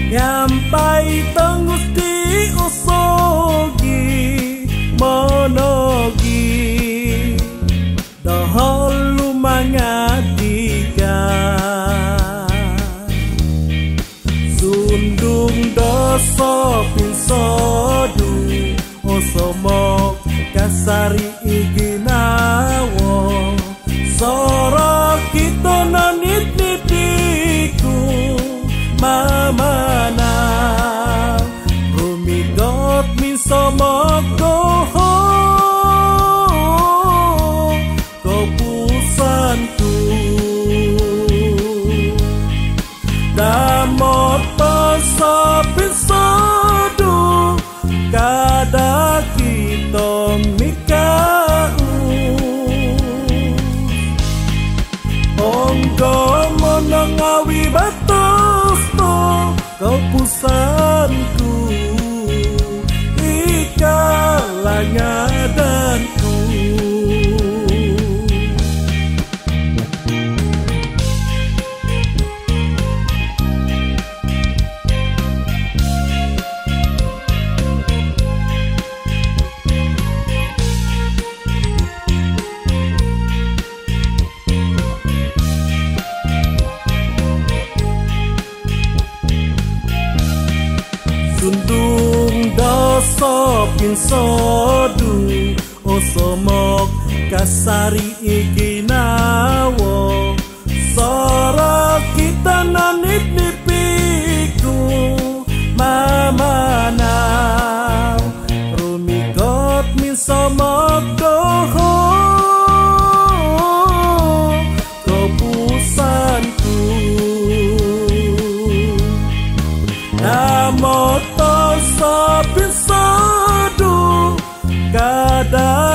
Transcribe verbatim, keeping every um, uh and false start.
Nyampai tengusti usogi monogi dahulu mangadiga sundung doso pinsodu osomok kasari iginawo sorok kita nanit nitiku mamana rumigot min somok doho kopusanku damot pasapin sadu kada kita mikau onggo monongawi batos to kepusanku ikalanya danku sundung doso pinsodu osomok kasari iginawo sorok kita nanit nipiku mamana rumigot min somok doho kepusanku namoto sapin sadu kada